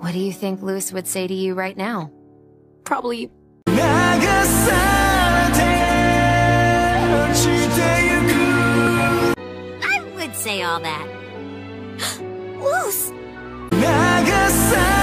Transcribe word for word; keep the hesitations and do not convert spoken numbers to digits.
What do you think Luce would say to you right now? Probably... I would say all that. Luce!